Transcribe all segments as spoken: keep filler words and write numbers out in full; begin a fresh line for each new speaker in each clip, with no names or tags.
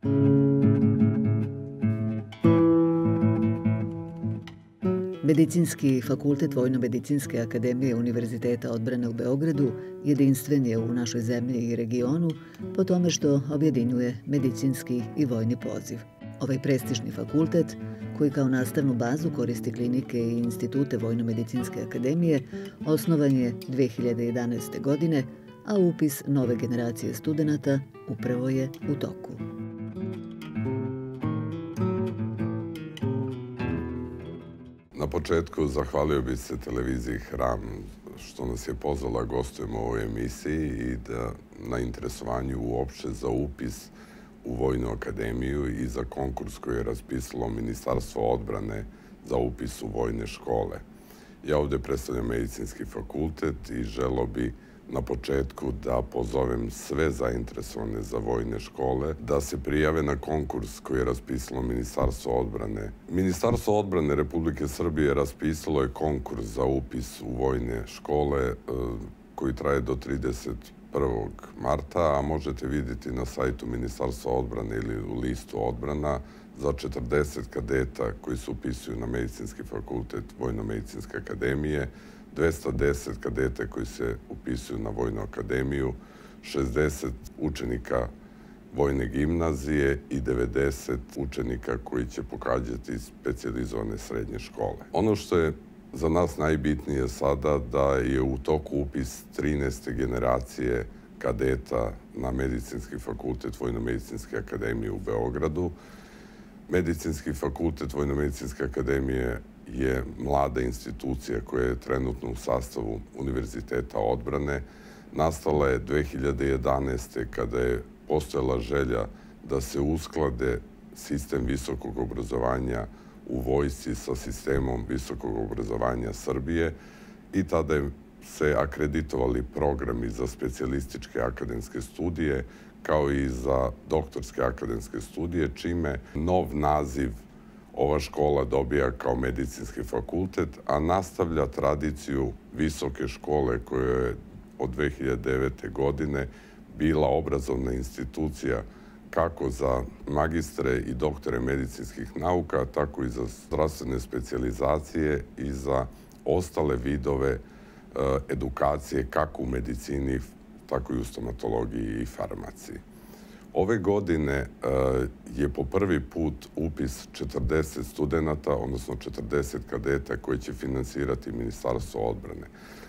Medicinski fakultet Vojno-medicinske akademije Univerziteta odbrane u Beogradu jedinstven je u našoj zemlji i regionu po tome što objedinjuje medicinski i vojni poziv. Ovaj prestižni fakultet, koji kao nastavnu bazu koristi klinike i institute Vojno-medicinske akademije, osnovan je dve hiljade jedanaeste. godine, a upis nove generacije studenata upravo je u toku.
Na početku zahvalio bih se televiziji Hram što nas je pozvala gostujemo u ovoj emisiji i da na interesovanju uopšte za upis u Vojnu akademiju i za konkurs koji je raspisalo Ministarstvo odbrane za upis u vojne škole. Ja ovde predstavljam medicinski fakultet i želeo bi na početku da pozovem sve zainteresovane za vojne škole da se prijave na konkurs koji je raspisalo Ministarstvo odbrane. Ministarstvo odbrane Republike Srbije raspisalo je konkurs za upis u vojne škole koji traje do trideset prvog marta, a možete vidjeti na sajtu Ministarstva odbrane ili u listu odbrana za četrdeset kadeta koji se upisuju na Medicinski fakultet Vojno-medicinske akademije, dvesta deset kadeta koji se upisuju na Vojnu akademiju, šezdeset učenika Vojne gimnazije i devedeset učenika koji će pohađati specijalizovane srednje škole. Ono što je za nas najbitnije sada da je u toku upis trinaeste generacije kadeta na Medicinski fakultet Vojno-medicinske akademije u Beogradu. Medicinski fakultet Vojno-medicinske akademije je mlada institucija koja je trenutno u sastavu Univerziteta odbrane. Nastala je dve hiljade jedanaeste. kada je postojala želja da se usklade sistem visokog obrazovanja u vojsci sa sistemom visokog obrazovanja Srbije i tada je se akreditovali programi za specijalističke akademske studije kao i za doktorske akademske studije, čime nov naziv ova škola dobija kao medicinski fakultet, a nastavlja tradiciju visoke škole koja je od dve hiljade devete. godine bila obrazovna institucija kako za magistre i doktore medicinskih nauka, tako i za zdravstvene specijalizacije i za ostale vidove edukacije kako u medicini, tako i u stomatologiji i farmaciji. Ove godine je po prvi put upis četrdeset studenata, odnosno četrdeset kadeta koje će finansirati Ministarstvo odbrane.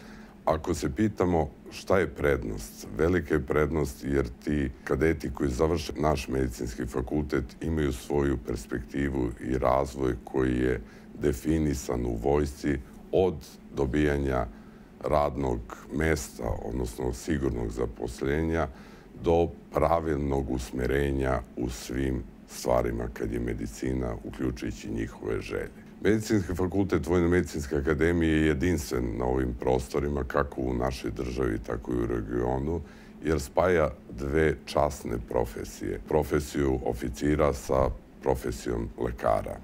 Ako se pitamo šta je prednost, velika je prednost jer ti kadeti koji završe naš medicinski fakultet imaju svoju perspektivu i razvoj koji je definisan u vojsci od dobijanja radnog mesta, odnosno sigurnog zaposlenja, do pravilnog usmerenja u svim stvarima kad je medicina, uključujući njihove želje. Medicinski fakultet Vojno-medicinske akademije je jedinstven na ovim prostorima, kako u našoj državi, tako i u regionu, jer spaja dve časne profesije. Profesiju oficira sa profesijom lekara.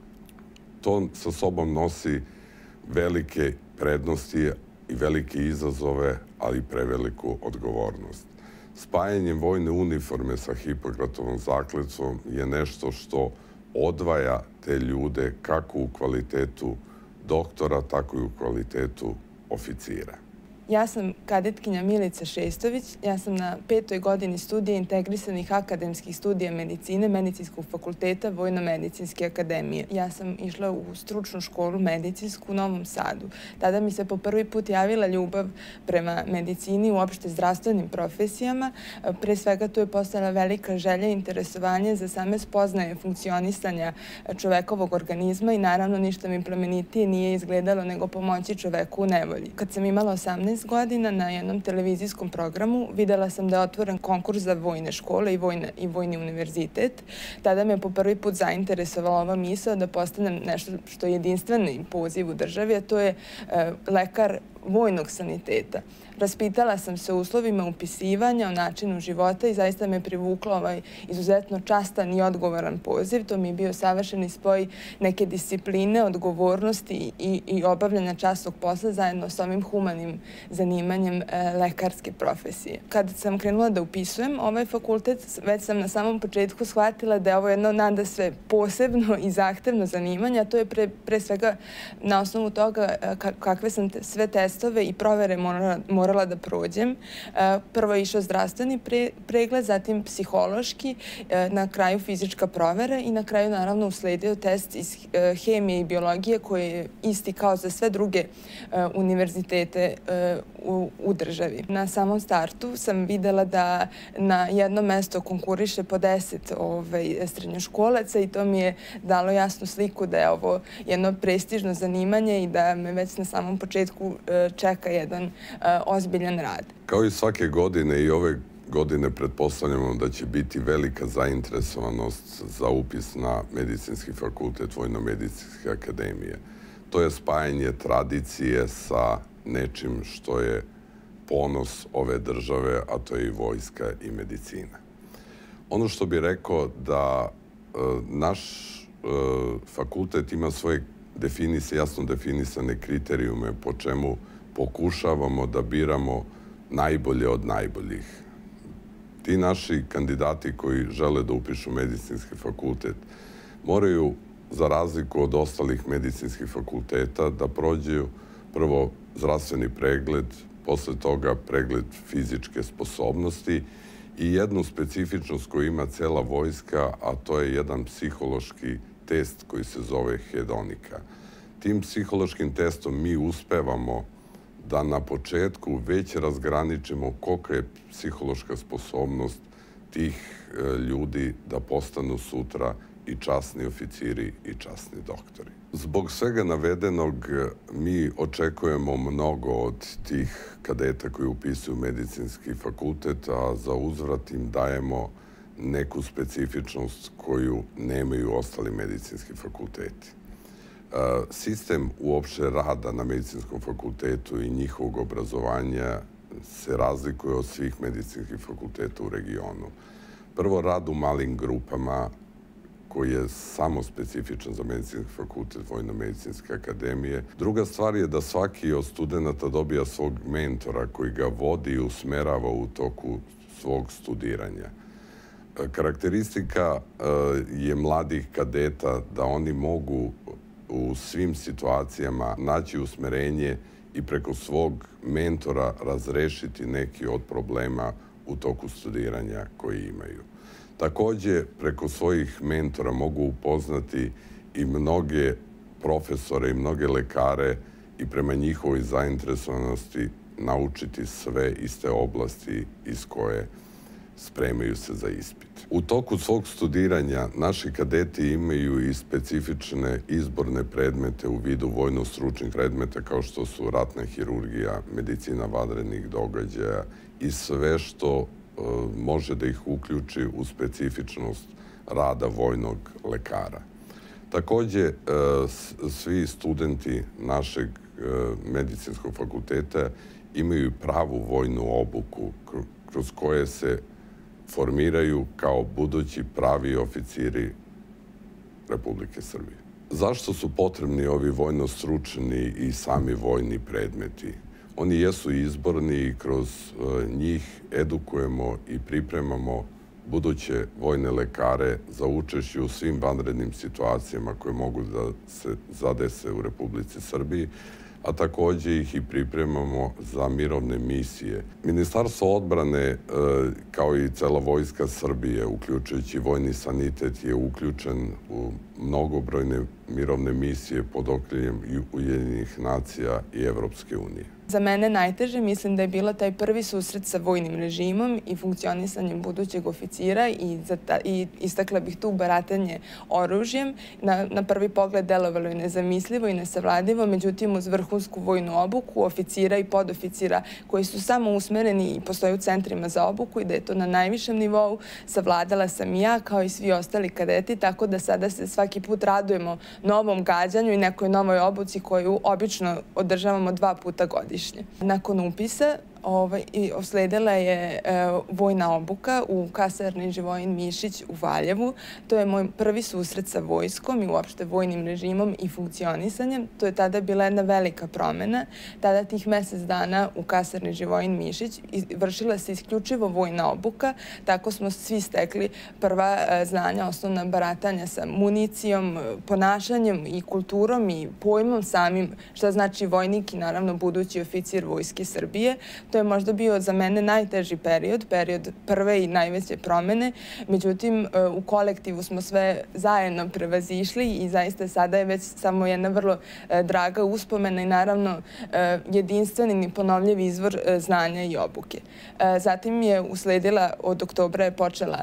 To sa sobom nosi velike prednosti i velike izazove, ali i preveliku odgovornost. Spajanjem vojne uniforme sa Hipokratovom zakletvom je nešto što odvaja te ljude kako u kvalitetu doktora, tako i u kvalitetu oficira.
Ja sam kadetkinja Milica Šestović. Ja sam na petoj godini studija integrisanih akademskih studija medicine Medicinskog fakulteta Vojno-medicinske akademije. Ja sam išla u stručnu školu medicinsku u Novom Sadu. Tada mi se po prvi put javila ljubav prema medicini, uopšte zdravstvenim profesijama. Pre svega tu je postojala velika želja i interesovanje za same spoznaje funkcionisanja čovekovog organizma i naravno ništa mi plemenitije nije izgledalo nego pomoći čoveku u nevolji. Kad sam imala osamnaest godina na jednom televizijskom programu videla sam da je otvoren konkurs za vojne škole i, vojne, i vojni univerzitet. Tada me po prvi put zainteresovala ova misao da postanem nešto što je jedinstveni poziv u državi, a to je e, lekar vojnog saniteta. Raspitala sam se o uslovima upisivanja, o načinu života i zaista me privuklo ovaj izuzetno častan i odgovoran poziv. To mi je bio savršeni spoj neke discipline, odgovornosti i, i obavljanja časnog posla zajedno s ovim humanim zanimanjem e, lekarske profesije. Kad sam krenula da upisujem ovaj fakultet, već sam na samom početku shvatila da je ovo jedno nadasve posebno i zahtevno zanimanje, a to je pre, pre svega na osnovu toga kakve sam te, sve testove i provere morala, morala da prođem. Prvo je išao zdravstveni pre, pregled, zatim psihološki, na kraju fizička provera i na kraju naravno usledio test iz hemije i biologije koji je isti kao za sve druge univerzitete u, u državi. Na samom startu sam videla da na jedno mesto konkuriše po deset ovaj, srednjoškolaca i to mi je dalo jasnu sliku da je ovo jedno prestižno zanimanje i da me već na samom početku čeka jedan ozbiljan rad.
Kao i svake godine i ove godine pretpostavljamo da će biti velika zainteresovanost za upis na Medicinski fakultet Vojno-medicinske akademije. To je spajanje tradicije sa nečim što je ponos ove države, a to je i vojska i medicina. Ono što bih rekao da e, naš e, fakultet ima svoje definicije, jasno definisane kriterijume po čemu pokušavamo da biramo najbolje od najboljih. Ti naši kandidati koji žele da upišu medicinski fakultet moraju, za razliku od ostalih medicinskih fakulteta, da prođu prvo zdravstveni pregled, posle toga pregled fizičke sposobnosti i jednu specifičnost koju ima cela vojska, a to je jedan psihološki test koji se zove hedonika. Tim psihološkim testom mi uspevamo da na početku već razgraničimo kolika je psihološka sposobnost tih ljudi da postanu sutra i časni oficiri i časni doktori. Zbog svega navedenog mi očekujemo mnogo od tih kadeta koji upisuju medicinski fakultet, a za uzvrat im dajemo neku specifičnost koju nemaju ostali medicinski fakulteti. Sistem uopšte rada na medicinskom fakultetu i njihovog obrazovanja se razlikuje od svih medicinskih fakulteta u regionu. Prvo, rad u malim grupama koji je samo specifičan za medicinski fakultet Vojno-medicinske akademije. Druga stvar je da svaki od studenta dobija svog mentora koji ga vodi i usmerava u toku svog studiranja. Karakteristika je mladih kadeta da oni mogu u svim situacijama naći usmerenje i preko svog mentora razrešiti neki od problema u toku studiranja koji imaju. Takođe, preko svojih mentora mogu upoznati i mnoge profesore i mnoge lekare i prema njihovoj zainteresovanosti naučiti sve iz te oblasti iz koje spremaju se za ispit. U toku svog studiranja naši kadeti imaju i specifične izborne predmete u vidu vojno-stručnih predmeta kao što su ratna hirurgija, medicina vanrednih događaja i sve što može da ih uključi u specifičnost rada vojnog lekara. Takođe, svi studenti našeg medicinskog fakulteta imaju pravu vojnu obuku kroz koje se formiraju kao budući pravi oficiri Republike Srbije. Zašto su potrebni ovi vojno-stručni i sami vojni predmeti? Oni jesu izborni i kroz njih edukujemo i pripremamo buduće vojne lekare za učešće u svim vanrednim situacijama koje mogu da se zadese u Republici Srbiji, a takođe ih i pripremamo za mirovne misije. Ministarstvo odbrane, kao i cela vojska Srbije, uključujući vojni sanitet, je uključen u mnogobrojne mirovne misije pod okriljem Ujedinjenih nacija i Evropske unije.
Za mene najteže mislim da je bilo taj prvi susret sa vojnim režimom i funkcionisanjem budućeg oficira i, za ta, i istakla bih tu baratanje oružjem. Na, na prvi pogled delovalo je nezamislivo i nesavladivo, međutim uz vrhunsku vojnu obuku oficira i podoficira koji su samo usmereni i postoje u centrima za obuku i da je to na najvišem nivou, savladala sam i ja kao i svi ostali kadeti, tako da sada se svaki put radujemo novom gađanju i nekoj novoj obuci koju obično održavamo dva puta godišnje. godišnje. Nakon upisa Ovaj, i osledila je e, vojna obuka u kasarni Živojin Mišić u Valjevu. To je moj prvi susret sa vojskom i uopšte vojnim režimom i funkcionisanjem. To je tada bila jedna velika promena. Tada tih mesec dana u kasarni Živojin Mišić vršila se isključivo vojna obuka. Tako smo svi stekli prva e, znanja, osnovna baratanja sa municijom, ponašanjem i kulturom i pojmom samim šta znači vojnik i naravno budući oficir Vojske Srbije. To je možda bio za mene najteži period, period prve i najveće promene. Međutim, u kolektivu smo sve zajedno prevazišli i zaista sada je već samo jedna vrlo draga uspomena i naravno jedinstven i ponovljiv izvor znanja i obuke. Zatim je usledila, od oktobra je počela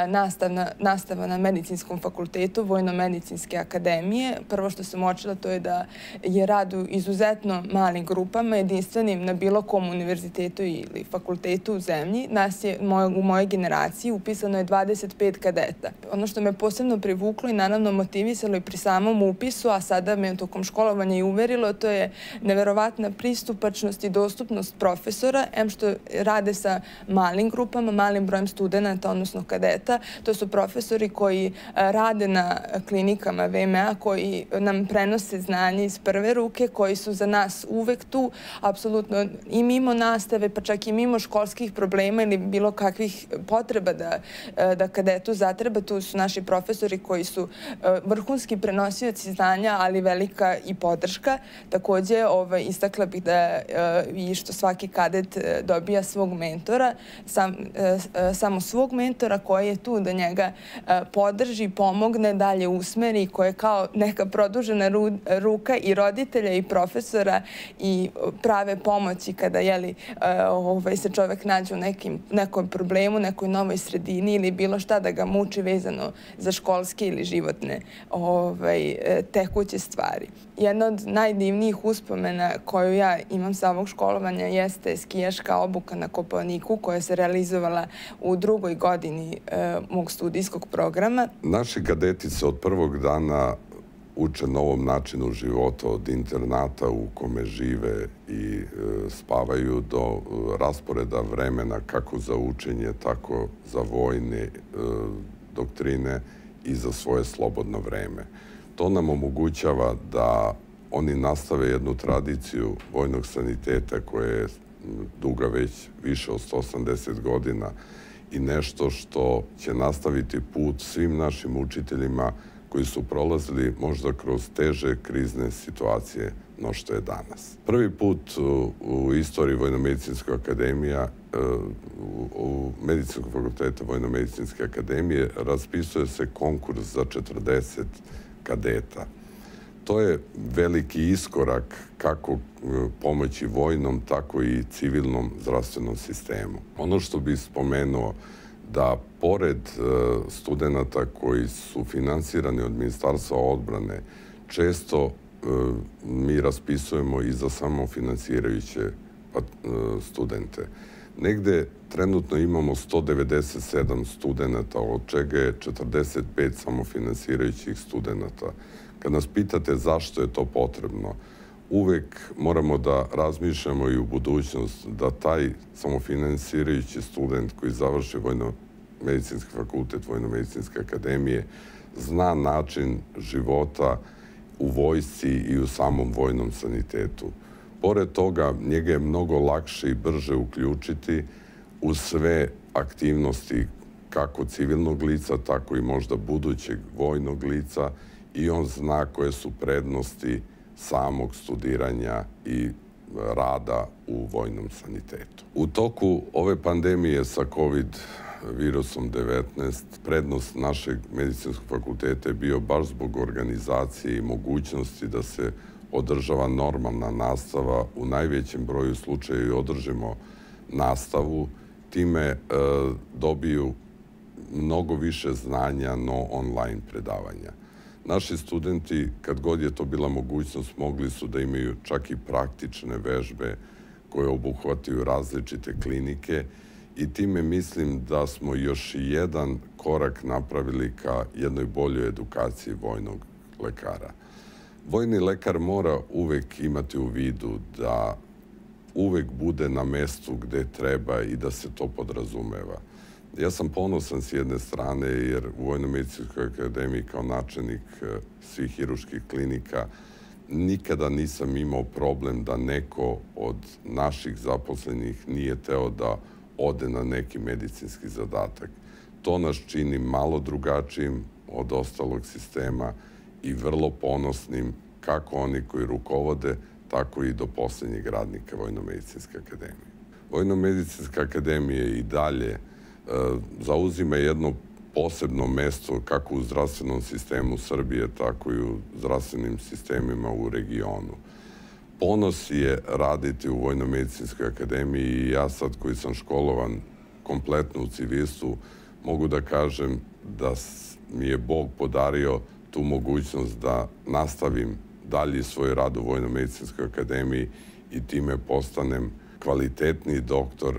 nastava na Medicinskom fakultetu Vojno-medicinske akademije. Prvo što sam uočila to je da je rad u izuzetno malim grupama, jedinstvenim na bilo kom univerzitetu ili fakultetu u zemlji. Nas je u mojoj generaciji upisano je dvadeset pet kadeta. Ono što me posebno privuklo i naravno motivisalo i pri samom upisu, a sada me tokom školovanja i uverilo, to je neverovatna pristupačnost i dostupnost profesora, em što rade sa malim grupama, malim brojem studenta, odnosno kadeta. To su profesori koji rade na klinikama V M A, koji nam prenose znanje iz prve ruke, koji su za nas uvek tu, apsolutno i mimo nastave, pa čak i mimo školskih problema ili bilo kakvih potreba da, da kadetu zatreba. Tu su naši profesori koji su vrhunski prenosioci znanja, ali velika i podrška. Takođe, ovaj, istakla bih da i što svaki kadet dobija svog mentora, sam, samo svog mentora koji je tu da njega podrži, pomogne, dalje usmeri, koji je kao neka produžena ruka i roditelja i profesora i prave pomoći kada jeli, ovaj, se čovek nađe u nekim, nekom problemu, nekoj novoj sredini ili bilo šta da ga muči vezano za školske ili životne ovaj, tekuće stvari. Jedna od najdivnijih uspomena koju ja imam sa ovog školovanja jeste skijaška obuka na Kopaoniku koja se realizovala u drugoj godini e, mog studijskog programa.
Naši kadeti se od prvog dana uče novom načinu života, od internata u kome žive i e, spavaju do e, rasporeda vremena kako za učenje, tako za vojne e, doktrine i za svoje slobodno vreme. To nam omogućava da oni nastave jednu tradiciju vojnog saniteta koja je duga već više od sto osamdeset godina i nešto što će nastaviti put svim našim učiteljima koji su prolazili možda kroz teže krizne situacije no što je danas. Prvi put u istoriji Vojno-medicinske akademije, u Medicinskog fakulteta Vojno-medicinske akademije raspisuje se konkurs za četrdeset kadeta. To je veliki iskorak kako pomoći vojnom, tako i civilnom zdravstvenom sistemu. Ono što bih spomenuo da pored studenta koji su finansirani od Ministarstva odbrane, često mi raspisujemo i za samofinansirajuće studente. Negde trenutno imamo sto devedeset sedam studenta, od čega je četrdeset pet samofinansirajućih studenta. Kad nas pitate zašto je to potrebno, uvek moramo da razmišljamo i u budućnost da taj samofinansirajući student koji završi Vojno-medicinski fakultet Vojno-medicinske akademije zna način života u vojsci i u samom vojnom sanitetu. Pored toga, njega je mnogo lakše i brže uključiti u sve aktivnosti kako civilnog lica, tako i možda budućeg vojnog lica i on zna koje su prednosti samog studiranja i rada u vojnom sanitetu. U toku ove pandemije sa COVID virusom devetnaest, prednost našeg medicinskog fakulteta je bio baš zbog organizacije i mogućnosti da se održava normalna nastava. U najvećem broju slučaja i održimo nastavu, time e, dobiju mnogo više znanja no online predavanja. Naši studenti, kad god je to bila mogućnost, mogli su da imaju čak i praktične vežbe koje obuhvataju različite klinike i time mislim da smo još jedan korak napravili ka jednoj boljoj edukaciji vojnog lekara. Vojni lekar mora uvek imati u vidu da uvek bude na mestu gde treba i da se to podrazumeva. Ja sam ponosan s jedne strane jer u Vojno-medicinskoj akademiji kao načelnik svih hiruških klinika nikada nisam imao problem da neko od naših zaposlenih nije teo da ode na neki medicinski zadatak. To nas čini malo drugačijim od ostalog sistema i vrlo ponosnim kako oni koji rukovode, tako i do poslednjeg radnika Vojno-medicinske akademije. Vojno-medicinska akademija i dalje zauzima jedno posebno mesto kako u zdravstvenom sistemu Srbije, tako i u zdravstvenim sistemima u regionu. Ponos je raditi u Vojno-medicinskoj akademiji i ja sad koji sam školovan kompletno u civilstvu mogu da kažem da mi je Bog podario tu mogućnost da nastavim dalje svoj rad u Vojno-medicinskoj akademiji i time postanem kvalitetniji doktor,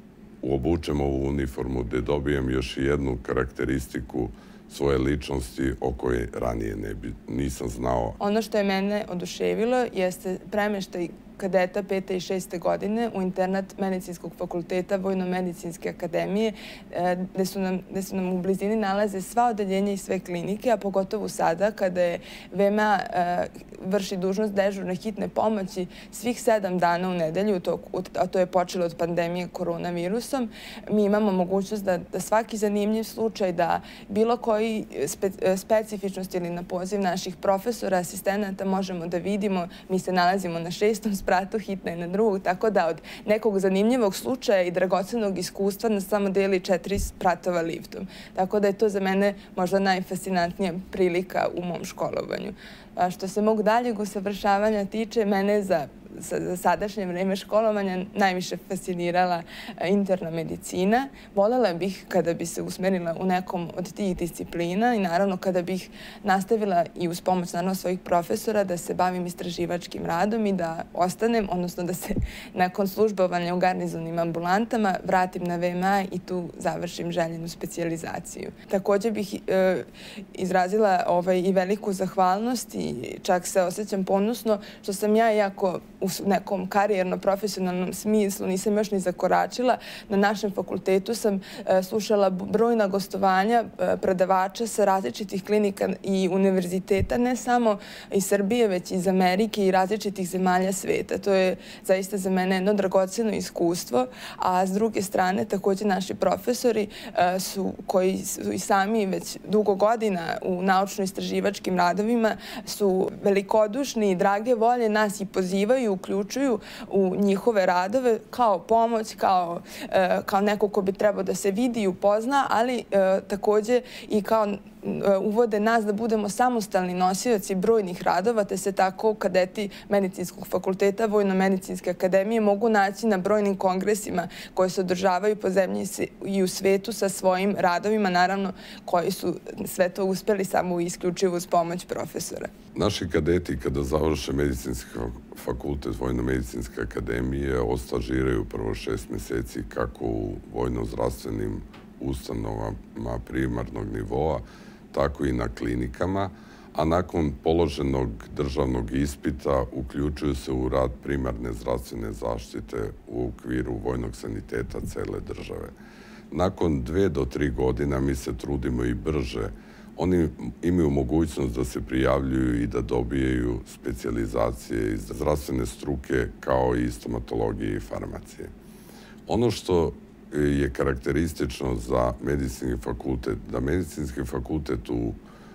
obučem ovu uniformu gde dobijem još jednu karakteristiku svoje ličnosti o kojoj ranije ne bi, nisam znao.
Ono što je mene oduševilo jeste premeštaj kadeta pete i šeste godine u internat Medicinskog fakulteta Vojno-medicinske akademije, gde su nam, gde su nam u blizini nalaze sva odeljenja i sve klinike, a pogotovo sada kada je V M A vrši dužnost dežurne hitne pomoći svih sedam dana u nedelju, a to je počelo od pandemije koronavirusom. Mi imamo mogućnost da, da svaki zanimljiv slučaj, da bilo koji spe, specifičnost ili na poziv naših profesora, asistenata možemo da vidimo. Mi se nalazimo na šestom spratu, hitna je na drugog, tako da od nekog zanimljivog slučaja i dragocenog iskustva nas samo deli četiri spratova liftom. Tako da je to za mene možda najfascinantnija prilika u mom školovanju. A što se mog daljeg usavršavanja tiče, mene za za sadašnje vreme školovanja najviše fascinirala interna medicina. Volela bih kada bi se usmerila u nekom od tih disciplina i naravno kada bih nastavila i uz pomoć naravno svojih profesora da se bavim istraživačkim radom i da ostanem, odnosno da se nakon službovanja u garnizonim ambulantama vratim na V M A i tu završim željenu specijalizaciju. Također bih e, izrazila ovaj, i veliku zahvalnost i čak se osjećam ponosno što sam ja, iako u nekom karijerno-profesionalnom smislu nisam još ni zakoračila. Na našem fakultetu sam slušala brojna gostovanja predavača sa različitih klinika i univerziteta, ne samo iz Srbije, već iz Amerike i različitih zemalja sveta. To je zaista za mene jedno dragoceno iskustvo, a s druge strane također naši profesori su, koji su i sami već dugo godina u naučno-istraživačkim radovima, su velikodušni i drage volje nas i pozivaju, uključuju u njihove radove kao pomoć, kao, kao neko ko bi trebao da se vidi i upozna, ali također i kao uvode nas da budemo samostalni nosioci brojnih radova, te se tako kadeti Medicinskog fakulteta Vojno-medicinske akademije mogu naći na brojnim kongresima koje se održavaju po zemlji i u svetu sa svojim radovima, naravno koji su sve to uspeli samo u isključivu uz pomoć profesora.
Naši kadeti kada završe Medicinski fakultet Vojno-medicinske akademije ostažiraju prvo šest meseci kako u vojno-zdravstvenim ustanovama primarnog nivoa, tako i na klinikama, a nakon položenog državnog ispita uključuju se u rad primarne zdravstvene zaštite u okviru vojnog saniteta cele države. Nakon dve do tri godina mi se trudimo i brže. Oni imaju mogućnost da se prijavljuju i da dobijaju specijalizacije iz zdravstvene struke kao i stomatologije i farmacije. Ono što je karakteristično za medicinski fakultet, da medicinski fakultet u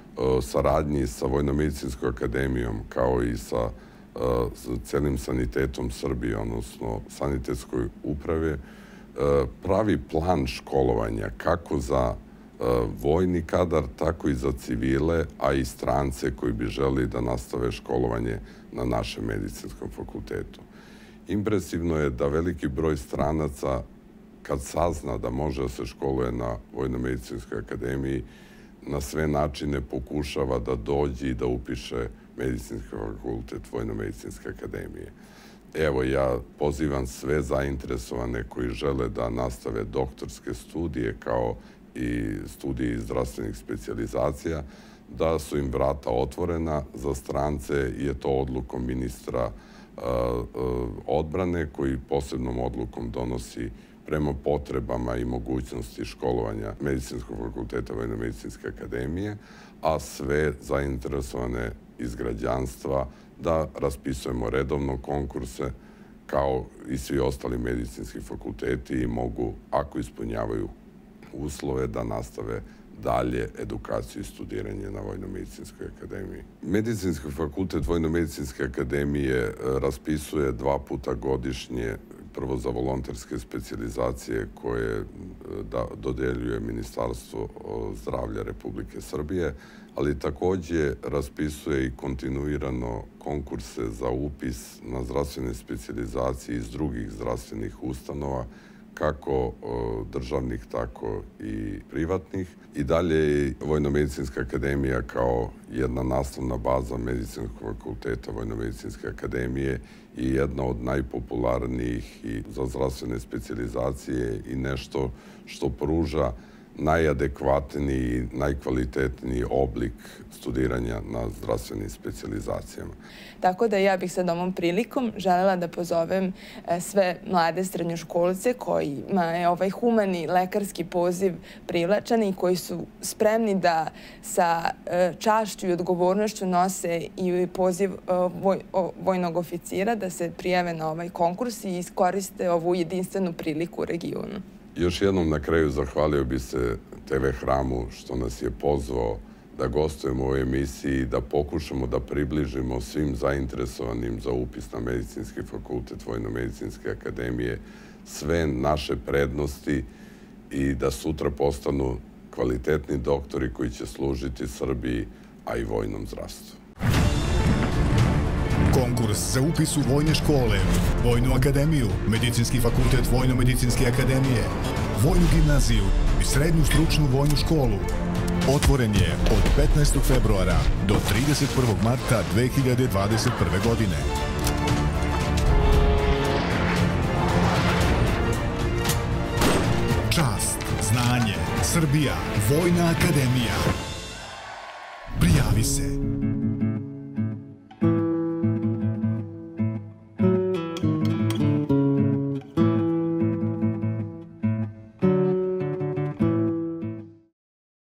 saradnji sa Vojno-medicinskom akademijom kao i sa celim sanitetom Srbije, odnosno sanitetskoj uprave, pravi plan školovanja kako za vojni kadar, tako i za civile, a i strance koji bi želi da nastave školovanje na našem medicinskom fakultetu. Impresivno je da veliki broj stranaca kad sazna da može da se školuje na Vojno-medicinskoj akademiji, na sve načine pokušava da dođe i da upiše Medicinski fakultet Vojno-medicinske akademije. Evo, ja pozivam sve zainteresovane koji žele da nastave doktorske studije kao i studije iz zdravstvenih specijalizacija, da su im vrata otvorena. Za strance je to odlukom ministra odbrane koji posebnom odlukom donosi prema potrebama i mogućnosti školovanja Medicinskog fakulteta Vojno-medicinske akademije, a sve zainteresovane iz građanstva da raspisujemo redovno konkurse kao i svi ostali medicinski fakulteti i mogu, ako ispunjavaju uslove, da nastave dalje edukaciju i studiranje na Vojno-medicinskoj akademiji. Medicinski fakultet Vojno-medicinske akademije raspisuje dva puta godišnje, prvo za volonterske specijalizacije koje dodeljuje Ministarstvo zdravlja Republike Srbije, ali takođe raspisuje i kontinuirano konkurse za upis na zdravstvene specijalizacije iz drugih zdravstvenih ustanova, kako državnih, tako i privatnih. I dalje je Vojno-medicinska akademija kao jedna nastavna baza Medicinskog fakulteta Vojno-medicinske akademije i jedna od najpopularnijih za zdravstvene specijalizacije i nešto što pruža najadekvatniji, najkvalitetniji oblik studiranja na zdravstvenim specijalizacijama.
Tako da ja bih sad ovom prilikom želela da pozovem sve mlade srednjoškolce kojima je ovaj humani lekarski poziv privlačan i koji su spremni da sa čašću i odgovornošću nose i poziv vojnog oficira da se prijave na ovaj konkurs i iskoriste ovu jedinstvenu priliku u regionu.
Još jednom na kraju zahvalio bi se te ve Hramu što nas je pozvao da gostujemo u ovoj emisiji i da pokušamo da približimo svim zainteresovanim za upis na Medicinski fakultet Vojno-medicinske akademije sve naše prednosti i da sutra postanu kvalitetni doktori koji će služiti Srbiji, a i vojnom zdravstvu.
Konkurs za upis u vojne škole, Vojnu akademiju, Medicinski fakultet Vojno-medicinske akademije, Vojnu gimnaziju i Srednju stručnu vojnu školu otvoren je od petnaestog februara do trideset prvog marta dve hiljade dvadeset prve. godine. Čast, znanje, Srbija, Vojna akademija. Prijavi se!